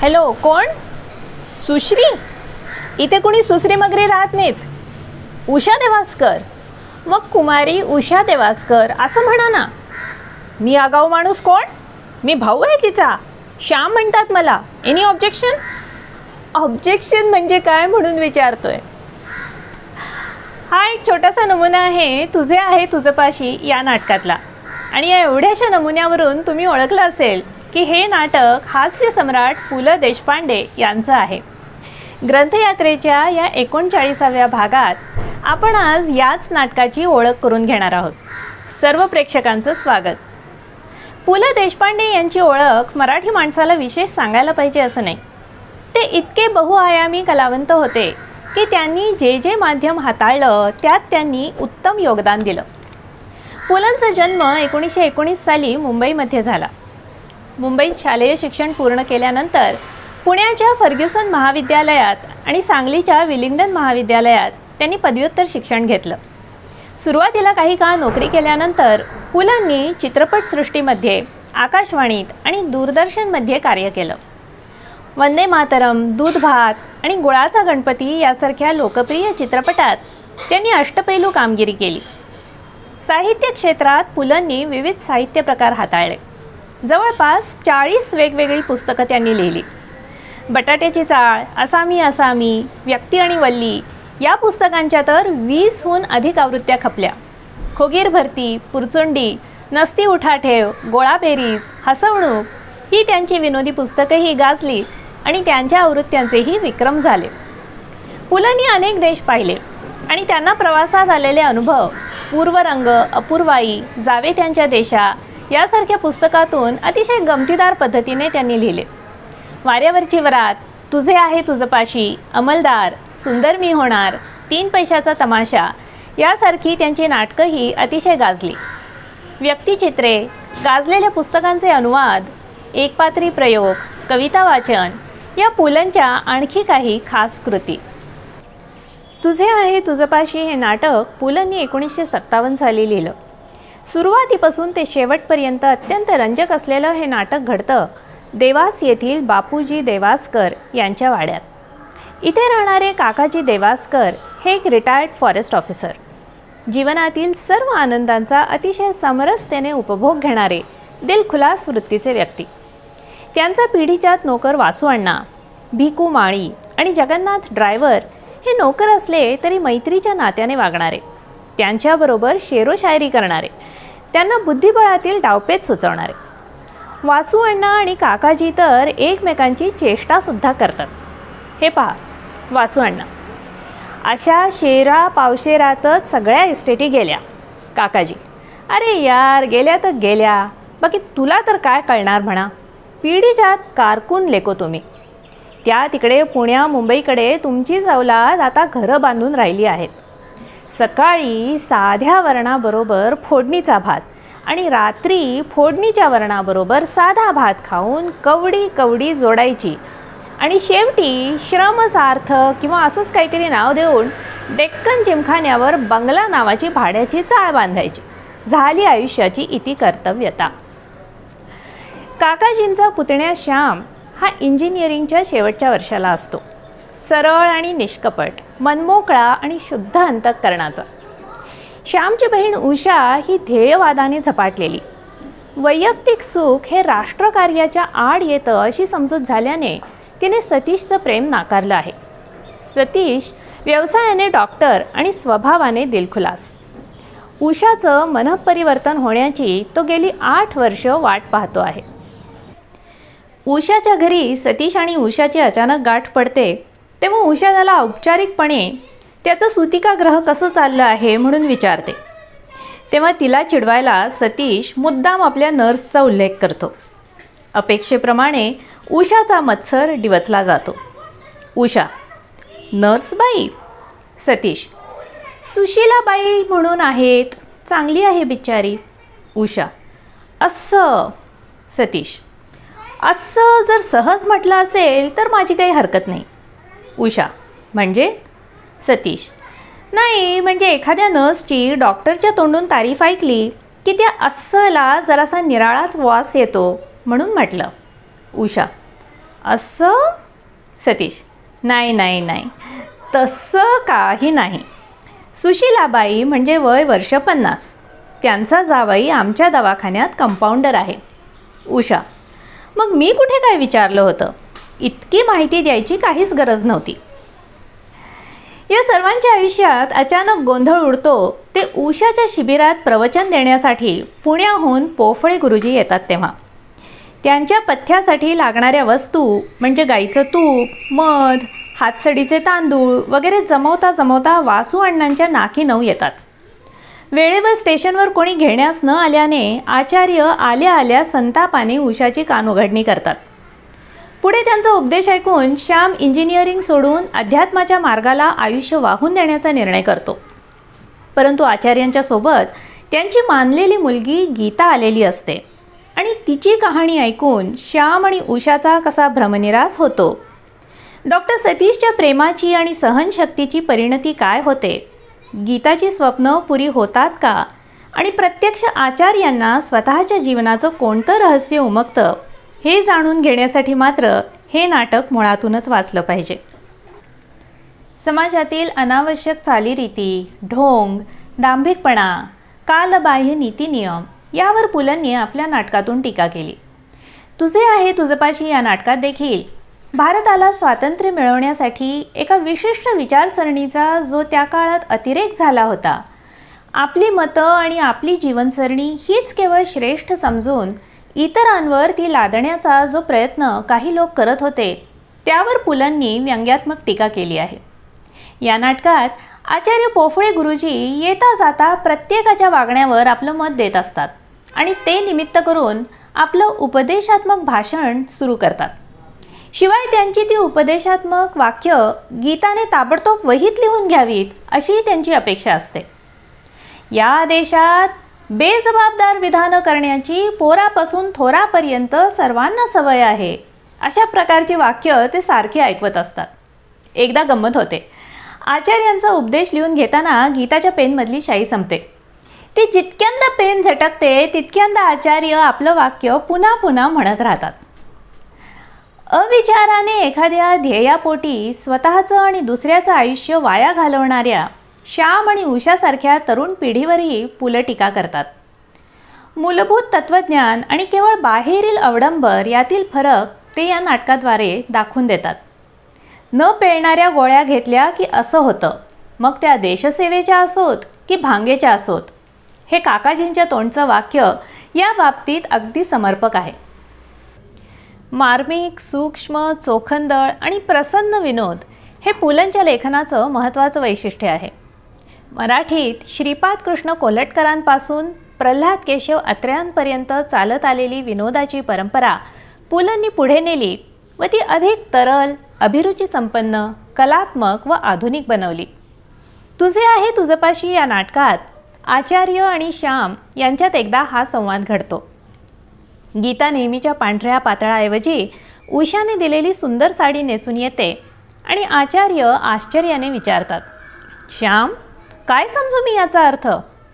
Hello, कोण? सुश्री? इथे कुणी सुश्री मगरी राहत नाहीत. उषा देवास्कर. मग कुमारी उषा देवास्कर असं म्हणा ना. मी आगाऊ माणूस कोण? मी भाऊ आहे तिचा. श्याम म्हणतात मला. Any objection? ऑब्जेक्शन म्हणजे काय म्हणून विचारतोय. हा एक छोटासा नमुना आहे तुझे आहे तुझपाशी या नाटकातला. आणि या एवढ्याशा नमुन्यावरून तुम्ही ओळखलं असेल की हे नाटक हास्य सम्राट पु ल देशपांडे यांचं आहे. ग्रंथयात्रेच्या या 39व्या भागात आपण आज याच नाटकाची ओळख करून घेणार आहोत. सर्व प्रेक्षकांचं स्वागत. पु ल देशपांडे यांची ओळख मराठी माणसाला विशेष सांगायला पाहिजे असं नाही. ते इतके बहुआयामी कलावंत होते की त्यांनी जे जे माध्यम हाताळलं त्यात त्यांनी उत्तम योगदान दिलं. पुलंचा जन्म 1919 साली मुंबईमध्ये झाला. मुंबईत शालेय शिक्षण पूर्ण केल्यानंतर पुण्याच्या फर्ग्युसन महाविद्यालयात आणि सांगलीच्या विलिंग्डन महाविद्यालयात त्यांनी पदव्युत्तर शिक्षण घेतलं. सुरुवातीला काही काळ नोकरी केल्यानंतर पुलंनी चित्रपटसृष्टीमध्ये, आकाशवाणीत आणि दूरदर्शनमध्ये कार्य केलं. वंदे मातरम, दूध भात आणि गुळाचा गणपती यासारख्या लोकप्रिय चित्रपटात त्यांनी अष्टपैलू कामगिरी केली. साहित्य क्षेत्रात पुलंनी विविध साहित्य प्रकार हाताळले. जवळपास 40 वेगवेगळी पुस्तकं त्यांनी लिहिली. बटाट्याची चाळ, असामी असामी, व्यक्ती आणि वल्ली या पुस्तकांच्या तर 20हून अधिक आवृत्त्या खपल्या. खोगीर भरती, पुरचुंडी, नसती उठाठेव, गोळाबेरीज, हसवणूक ही त्यांची विनोदी पुस्तकंही गाजली आणि त्यांच्या आवृत्त्यांचेही विक्रम झाले. पुलंनी अनेक देश पाहिले आणि त्यांना प्रवासात आलेले अनुभव पूर्वरंग, अपूर्वाई, जावे त्यांच्या देशा यासारख्या पुस्तकातून अतिशय गमतीदार पद्धतीने त्यांनी लिहिले. वाऱ्यावरची वरात, तुझे आहे तुझपाशी, अंमलदार, सुंदर मी होणार, 3 पैशाचा तमाशा यासारखी त्यांची नाटकंही अतिशय गाजली. व्यक्तिचित्रे, गाजलेल्या पुस्तकांचे अनुवाद, एकपात्री प्रयोग, कविता वाचन या पुलंच्या आणखी काही खास कृती. तुझे आहे तुझपाशी हे नाटक पुलंनी 1957 साली लिहिलं. सुरुवातीपासून ते शेवटपर्यंत अत्यंत रंजक असलेलं हे नाटक घडतं देवास येथील बापूजी देवास्कर यांच्या वाड्यात. इथे राहणारे काकाजी देवास्कर हे एक रिटायर्ड फॉरेस्ट ऑफिसर, जीवनातील सर्व आनंदांचा अतिशय समरसतेने उपभोग घेणारे दिलखुलास वृत्तीचे व्यक्ती. त्यांचा पिढीजात नोकर वासू अण्णा, भिकू माळी आणि जगन्नाथ ड्रायव्हर हे नोकर असले तरी मैत्रीच्या नात्याने वागणारे, त्यांच्याबरोबर शेरोशायरी करणारे, त्यांना बुद्धिबळातील डावपेच सुचवणारे. वासू अण्णा आणि काकाजी तर एकमेकांची चेष्टासुद्धा करतात. हे पहा, वासू अण्णा, अशा शेरा पावशेरातच सगळ्या इस्टेटी गेल्या. काकाजी, अरे यार, गेल्या तर गेल्या, बाकी तुला तर काय कळणार म्हणा. पिढीजात कारकून लेको तुम्ही. त्या तिकडे पुण्या मुंबईकडे तुमचीच औलाद आता घरं बांधून राहिली आहेत. सकाळी साध्या वरणाबरोबर फोडणीचा भात आणि रात्री फोडणीच्या वरणाबरोबर साधा भात खाऊन कवडी कवडी जोडायची आणि शेवटी श्रमसार्थ किंवा असंच काहीतरी नाव देऊन डेक्कन जिमखान्यावर बंगला नावाची भाड्याची चाळ बांधायची. झाली आयुष्याची इति कर्तव्यता. काकाजींचा पुतण्या श्याम हा इंजिनिअरिंगच्या शेवटच्या वर्षाला असतो. सरळ आणि निष्कपट, मनमोकळा आणि शुद्ध अंतःकरणाचा. श्यामची बहीण उषा ही ध्येयवादाने झपाटलेली. वैयक्तिक सुख हे राष्ट्रकार्याच्या आड येतं अशी समजूत झाल्याने तिने सतीशचं प्रेम नाकारलं आहे. सतीश व्यवसायाने डॉक्टर आणि स्वभावाने दिलखुलास. उषाचं मनःपरिवर्तन होण्याची तो गेली 8 वर्ष वाट पाहतो आहे. उषाच्या घरी सतीश आणि उषाची अचानक गाठ पडते तेव्हा उषा त्याला औपचारिकपणे त्याचं सूतिकाग्रह कसं चाललं आहे म्हणून विचारते. तेव्हा तिला चिडवायला सतीश मुद्दाम आपल्या नर्सचा उल्लेख करतो. अपेक्षेप्रमाणे उषाचा मत्सर डिवचला जातो. उषा, नर्सबाई? सतीश, सुशीलाबाई म्हणून आहेत, चांगली आहे बिचारी. उषा, असं? सतीश, असं जर सहज म्हटलं असेल तर माझी काही हरकत नाही. उषा, म्हणजे? सतीश, नाही म्हणजे एखाद्या नर्सची डॉक्टरच्या तोंडून तारीफ ऐकली की त्या अस्सला जरासा निराळाच वास येतो म्हणून म्हटलं. उषा, असं? सतीश: नाही नाही नाही, तसं काही नाही. सुशीलाबाई म्हणजे वय वर्ष 50. त्यांचा जावई आमच्या दवाखान्यात कंपाऊंडर आहे. उषा: मग मी कुठे काय विचारलं होतं? इतकी माहिती द्यायची काहीच गरज नव्हती. या सर्वांच्या आयुष्यात अचानक गोंधळ उडतो ते उषाच्या शिबिरात प्रवचन देण्यासाठी पुण्याहून पोफळे गुरुजी येतात तेव्हा. त्यांच्या पथ्यासाठी लागणाऱ्या वस्तू म्हणजे गाईचं तूप, मध, हातसडीचे तांदूळ वगैरे जमवता जमवता वासू अण्णांच्या नाकी नऊ येतात. वेळेवर स्टेशनवर कोणी घेण्यास न आल्याने आचार्य आल्या आल्या संतापाने उषाची कानउघडणी करतात. पुढे त्यांचा उपदेश ऐकून श्याम इंजिनिअरिंग सोडून अध्यात्माच्या मार्गाला आयुष्य वाहून देण्याचा निर्णय करतो. परंतु आचार्यांच्या सोबत त्यांची मानलेली मुलगी गीता आलेली असते आणि तिची कहाणी ऐकून श्याम आणि उषाचा कसा भ्रमनिरास होतो. डॉक्टर सतीशच्या प्रेमाची आणि सहनशक्तीची परिणती काय होते, गीताची स्वप्न पुरी होतात का आणि प्रत्यक्ष आचार्यांना स्वतःच्या जीवनाचं कोणतं रहस्य उमगतं हे जाणून घेण्यासाठी मात्र हे नाटक मुळातूनच वाचलं पाहिजे. समाजातील अनावश्यक चालीरीती, ढोंग, दांभिकपणा, कालबाह्य नीतिनियम यावर पुलंनी आपल्या नाटकातून टीका केली. तुझे आहे तुझपाशी या नाटकात देखील भारताला स्वातंत्र्य मिळवण्यासाठी एका विशिष्ट विचारसरणीचा जो त्या काळात अतिरेक झाला होता, आपली मतं आणि आपली जीवनसरणी हीच केवळ श्रेष्ठ समजून इतरांवर ती लादण्याचा जो प्रयत्न काही लोक करत होते, त्यावर पुलंनी व्यंग्यात्मक टीका केली आहे. या नाटकात आचार्य पोफळे गुरुजी येता जाता प्रत्येकाच्या वागण्यावर आपलं मत देत असतात आणि ते निमित्त करून आपलं उपदेशात्मक भाषण सुरू करतात. शिवाय त्यांची ती उपदेशात्मक वाक्य गीताने ताबडतोब वहीत लिहून घ्यावीत अशी त्यांची अपेक्षा असते. या देशात बेजबाबदार विधानं करण्याची पोरापासून थोरापर्यंत सर्वांना सवय आहे, अशा प्रकारची वाक्य ते सारखी ऐकवत असतात. एकदा गंमत होते. आचार्यांचा उपदेश लिहून घेताना गीताच्या पेनमधली शाई संपते. ती जितक्यांदा पेन झटकते तितक्यांदा आचार्य आपलं वाक्य पुन्हा पुन्हा म्हणत राहतात. अविचाराने एखाद्या ध्येयापोटी स्वतःचं आणि दुसऱ्याचं आयुष्य वाया घालवणाऱ्या श्याम आणि उषासारख्या तरुण पिढीवरही पुलं टीका करतात. मूलभूत तत्त्वज्ञान आणि केवळ बाहेरील अवडंबर यातील फरक ते या नाटकाद्वारे दाखवून देतात. न पेळणाऱ्या गोळ्या घेतल्या की असं होतं, मग त्या देशसेवेच्या असोत की भांगेच्या असोत. हे काकाजींच्या तोंडचं वाक्य या बाबतीत अगदी समर्पक आहे. मार्मिक, सूक्ष्म, चोखंदळ आणि प्रसन्न विनोद हे पुलंच्या लेखनाचं महत्त्वाचं वैशिष्ट्य आहे. मराठीत श्रीपाद कृष्ण कोल्हटकरांपासून प्रल्हाद केशव अत्र्यांपर्यंत चालत आलेली विनोदाची परंपरा पुलंनी पुढे नेली व ती अधिक तरल, अभिरुची संपन्न, कलात्मक व आधुनिक बनवली. तुझे आहे तुझपाशी या नाटकात आचार्य आणि श्याम यांच्यात एकदा हा संवाद घडतो. गीता नेहमीच्या पांढऱ्या पातळाऐवजी उषाने दिलेली सुंदर साडी नेसून येते आणि आचार्य आश्चर्याने विचारतात, श्याम, काय समजू मी याचा अर्थ?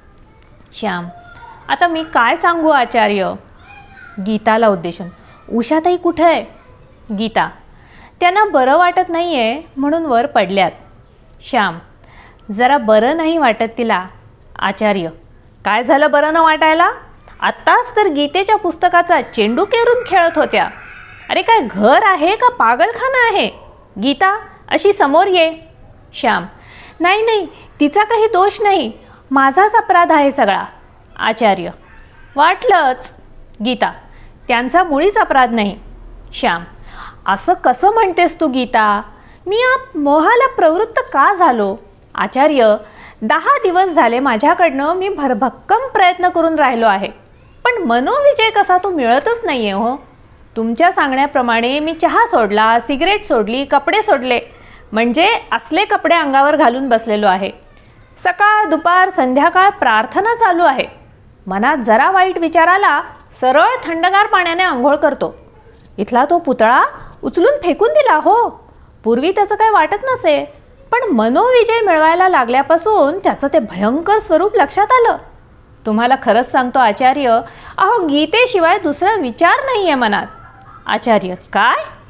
श्याम: आता मी काय सांगू आचार्य? गीताला उद्देशून: उषाताई कुठे आहे? गीता: त्यांना बरं वाटत नाही आहे म्हणून वर पडल्यात. श्याम: जरा बरं नाही वाटत तिला. आचार्य: काय झालं बरं न वाटायला? आत्ताच तर गीतेच्या पुस्तकाचा चेंडू केरून खेळत होत्या. अरे काय घर आहे का पागलखाना आहे? गीता, अशी समोर ये. श्याम: नाही नाही, तिचा काही दोष नाही, माझाच अपराध आहे सगळा. आचार्य: वाटलंच. गीता: त्यांचा मुळीच अपराध नाही. श्याम: असं कसं म्हणतेस तू गीता? मी या मोहाला प्रवृत्त का झालो? आचार्य: 10 दिवस झाले माझ्याकडनं मी भरभक्कम प्रयत्न करून राहिलो आहे, पण मनोविजय कसा तो मिळतच नाही आहे हो. तुमच्या सांगण्याप्रमाणे मी चहा सोडला, सिगरेट सोडली, कपडे सोडले, म्हणजे असले कपडे अंगावर घालून बसलेलो आहे. सकाळ, दुपार, संध्याकाळ प्रार्थना चालू आहे. मनात जरा वाईट विचार आला, सरळ थंडगार पाण्याने आंघोळ करतो. इथला तो पुतळा उचलून फेकून दिला हो. पूर्वी त्याचं काय वाटत नसे, पण मनोविजय मिळवायला लागल्यापासून त्याचं ते भयंकर स्वरूप लक्षात आलं. तुम्हाला खरंच सांगतो आचार्य, अहो गीतेशिवाय दुसरा विचार नाही आहे मनात. आचार्य: काय?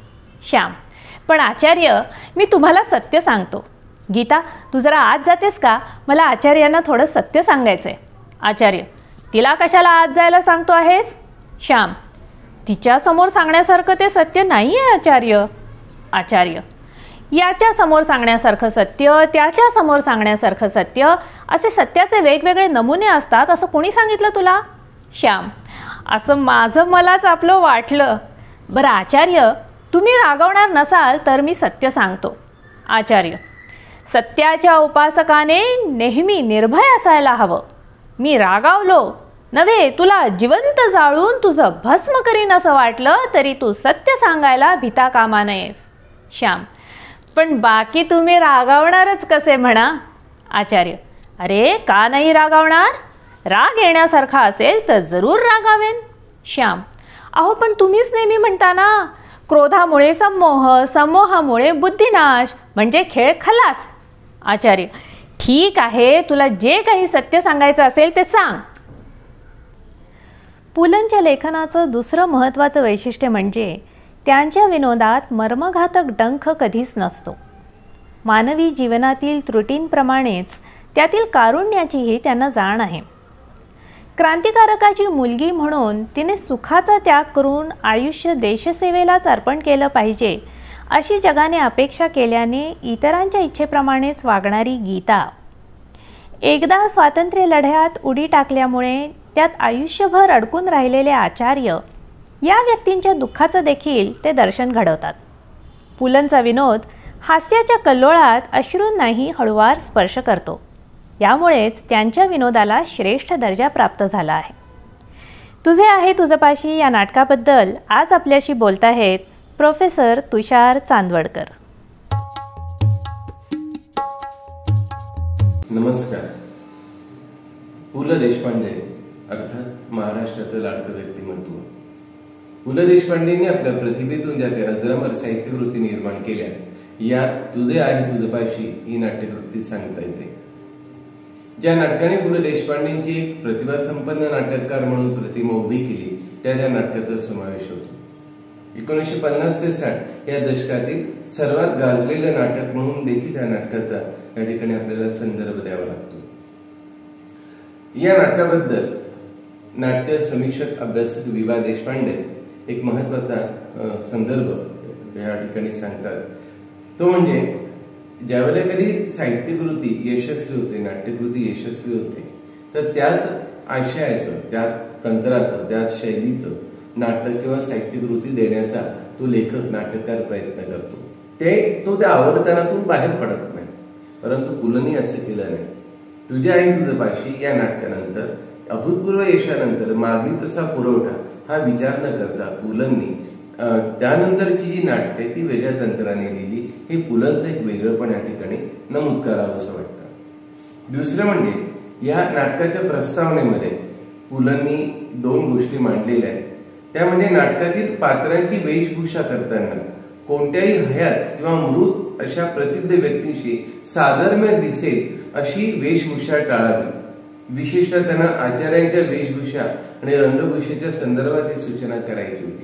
श्याम: पण आचार्य, मी तुम्हाला सत्य सांगतो. गीता, तू जरा आत जातेस का? मला आचार्यांना थोडं सत्य सांगायचं आहे. आचार्य: तिला कशाला आत जायला सांगतो आहेस? श्याम: तिच्यासमोर सांगण्यासारखं ते सत्य नाही आहे आचार्य. आचार्य: याच्या समोर सांगण्यासारखं सत्य, त्याच्या समोर सांगण्यासारखं सत्य, असे सत्याचे वेगवेगळे नमुने असतात असं कोणी सांगितलं तुला? श्याम: असं माझं मलाच आपलं वाटलं. बरं आचार्य, तुम्ही रागवणार नसाल तर मी सत्य सांगतो. आचार्य: सत्याच्या उपासकाने नेहमी निर्भय असायला हवं. मी रागावलो नव्हे, तुला जिवंत जाळून तुझं भस्म करीन असं वाटलं तरी तू सत्य सांगायला भिता कामा नयेस. श्याम: पण बाकी तुम्ही रागावणारच कसे म्हणा? आचार्य: अरे का नाही रागावणार? राग येण्यासारखा असेल तर जरूर रागावेन. श्याम: अहो पण तुम्हीच नेहमी म्हणता ना, क्रोधामुळे संमोह, संमोहामुळे बुद्धिनाश, म्हणजे खेळ खलास. आचार्य: ठीक आहे, तुला जे काही सत्य सांगायचं असेल ते सांग. पुलंच्या लेखनाचं दुसरं महत्त्वाचं वैशिष्ट्य म्हणजे त्यांच्या विनोदात मर्मघातक डंख कधीच नसतो. मानवी जीवनातील त्रुटींप्रमाणेच त्यातील कारुण्याचीही त्यांना जाण आहे. क्रांतिकारकाची मुलगी म्हणून तिने सुखाचा त्याग करून आयुष्य देशसेवेलाच अर्पण केलं पाहिजे अशी जगाने अपेक्षा केल्याने इतरांच्या इच्छेप्रमाणेच वागणारी गीता, एकदा स्वातंत्र्य लढ्यात उडी टाकल्यामुळे त्यात आयुष्यभर अडकून राहिलेले आचार्य या व्यक्तींच्या दुःखाचं देखील ते दर्शन घडवतात. पुलंचा विनोद हास्याच्या कल्लोळात अश्रूंनाही हळूवार स्पर्श करतो. यामुळेच त्यांच्या विनोदाला श्रेष्ठ दर्जा प्राप्त झाला आहे. तुझे आहे तुझपाशी या नाटकाबद्दल आज आपल्याशी बोलत आहेत प्रोफेसर तुषार चांदवडकर. नमस्कार. पु ल देशपांडे अर्थात महाराष्ट्राचं लाडकं व्यक्तिमत्व. पु ल देशपांडेंनी आपल्या प्रतिभेतून ज्या काही अजरामर साहित्यकृती निर्माण केल्या, या तुझे आहे तुझपाशी ही नाट्यकृती सांगता येते. ज्या नाटकाने पु ल देशपांडेंची एक प्रतिभासंपन्न नाटककार म्हणून प्रतिमा उभी केली त्या नाटकाचा समावेश होतो. 1950 ते 60 या दशकातील सर्वात गाजलेलं नाटक म्हणून देखील या नाटकाचा या ठिकाणी आपल्याला संदर्भ द्यावा लागतो. या नाटकाबद्दल नाट्य समीक्षक अभ्यासक विभा देशपांडे एक महत्वाचा संदर्भ या ठिकाणी सांगतात. तो म्हणजे ज्यावेळेला कधी साहित्यकृती यशस्वी होते, नाट्यकृती यशस्वी होते, तर त्याच आशयाचं, त्याच तंत्राचं, त्याच शैलीचं नाटक किंवा साहित्यकृती देण्याचा तो लेखक नाटककार प्रयत्न करतो. तो त्या आवर्तनातून बाहेर पडत नाही. परंतु पुलंनी असं केलं नाही. तुझ्या आई तुझपाशी या नाटकानंतर अभूतपूर्व यशानंतर मागणी तसा पुरवठा हा विचार न करता पुलंनी त्यानंतरची जी नाटकं आहे ती वेगळ्या तंत्राने लिहिली. हे पुलंचं एक वेगळंपण या ठिकाणी नमूद करावं असं वाटतं. दुसरं म्हणजे या नाटकाच्या प्रस्तावनेमध्ये पुलंनी 2 गोष्टी मांडलेल्या आहेत. त्यामध्ये नाटकातील पात्रांची वेशभूषा करताना कोणत्याही हयात किंवा मृत अशा प्रसिद्ध व्यक्तींशी साधर्म्य दिसेल अशी वेशभूषा टाळावी. विशेषतः त्यांना आचार्यांच्या वेशभूषा आणि रंगभूषेच्या संदर्भात ही सूचना करायची होती.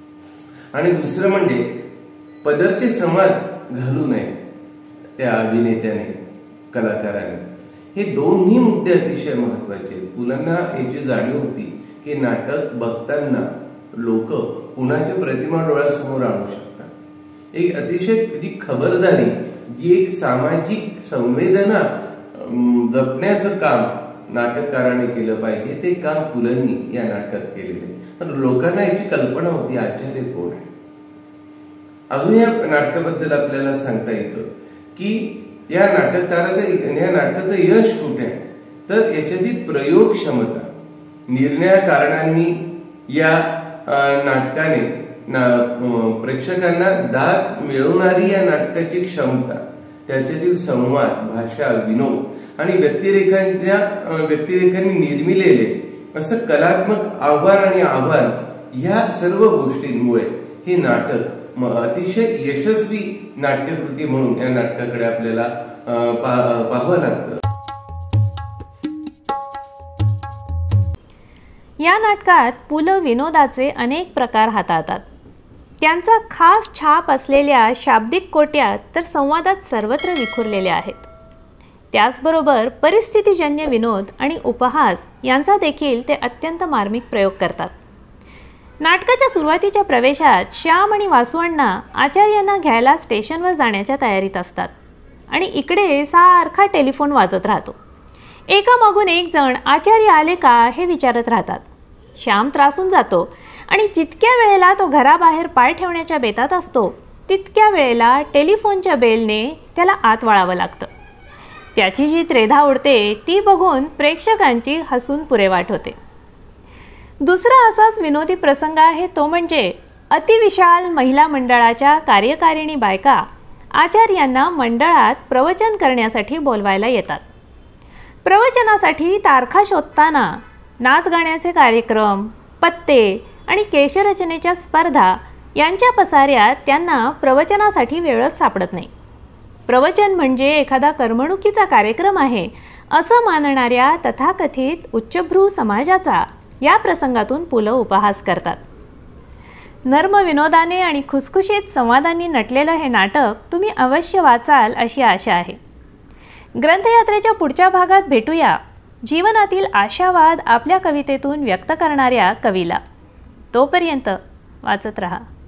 आणि दुसरं म्हणजे पदरचे समाज घालू नयेत त्या अभिनेत्याने, कलाकाराने. हे दोन्ही मुद्दे अतिशय महत्वाचे आहेत. पुलांना याची जाणीव होती की नाटक बघताना लोक कुणाच्या प्रतिमा डोळ्यासमोर आणू शकतात. एक अतिशय खबरदारी, जी एक सामाजिक संवेदना जपण्याचं काम नाटककाराने केलं पाहिजे, ते काम पुलंनी या नाटकात केलेलं आहे. पण लोकांना याची कल्पना होती आचार्य कोण आहे. अजून या नाटकाबद्दल आपल्याला सांगता येतं की या नाटकाचं यश कुठे आहे, तर याच्यातील प्रयोग क्षमता, निर्णय कारणांनी या नाटकाने प्रेक्षकांना दाद मिळवणारी या नाटकाची क्षमता, त्याच्यातील संवाद, भाषा, विनोद आणि व्यक्तिरेखांनी निर्मिलेले असं कलात्मक आव्हान आणि आव्हान, या सर्व गोष्टींमुळे हे नाटक अतिशय यशस्वी नाट्यकृती म्हणून या नाटकाकडे आपल्याला पाहावं लागतं. या नाटकात पु ल विनोदाचे अनेक प्रकार हाताळतात. त्यांचा खास छाप असलेल्या शाब्दिक कोट्यात तर संवादात सर्वत्र विखुरलेल्या आहेत. त्याचबरोबर परिस्थितीजन्य विनोद आणि उपहास यांचा देखील ते अत्यंत मार्मिक प्रयोग करतात. नाटकाच्या सुरुवातीच्या प्रवेशात श्याम आणि वासुअण्णा आचार्यांना घ्यायला स्टेशनवर जाण्याच्या तयारीत असतात आणि इकडे सारखा टेलिफोन वाजत राहतो. एकामागून एक जण आचार्य आले का हे विचारत राहतात. श्याम त्रासून जातो आणि जितक्या वेळेला तो घराबाहेर पाय ठेवण्याच्या बेतात असतो तितक्या वेळेला टेलिफोनच्या बेलने त्याला आत वळावं लागतं. त्याची जी त्रेधा उडते ती बघून प्रेक्षकांची हसून पुरेवाट होते. दुसरा असाच विनोदी प्रसंग आहे तो म्हणजे अतिविशाल महिला मंडळाच्या कार्यकारिणी बायका आचार्यांना मंडळात प्रवचन करण्यासाठी बोलवायला येतात. प्रवचनासाठी तारखा शोधताना नाच गाण्याचे कार्यक्रम, पत्ते आणि केशरचनेच्या स्पर्धा यांच्या पसाऱ्यात त्यांना प्रवचनासाठी वेळच सापडत नाही. प्रवचन म्हणजे एखादा करमणुकीचा कार्यक्रम आहे असं मानणाऱ्या तथाकथित उच्चभ्रू समाजाचा या प्रसंगातून पु ल उपहास करतात. नर्म विनोदाने आणि खुसखुशीत संवादांनी नटलेलं हे नाटक तुम्ही अवश्य वाचाल अशी आशा आहे. ग्रंथयात्रेच्या पुढच्या भागात भेटूया जीवनातील आशावाद आपल्या कवितेतून व्यक्त करणाऱ्या कवीला. तोपर्यंत वाचत रहा.